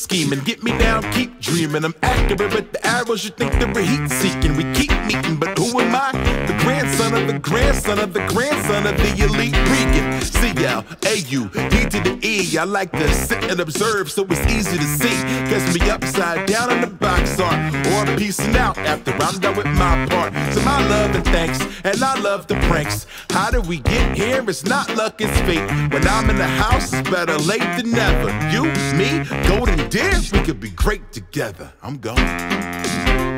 scheming. Get me down, keep dreaming. I'm accurate with the arrows, you think they were heat seeking. We keep meeting, but who am I? The grandson of the grandson of the grandson of the elite Regan. C-L-A-U-D to the E. I like to sit and observe so it's easy to see. Catch me upside down in the box art, or piecing out after I'm done with my part. So my love and thanks, and I love the pranks. How did we get here? It's not luck, it's fate. When I'm in the house, it's better late than never. You, me, golden deer, we could be great together. I'm gone.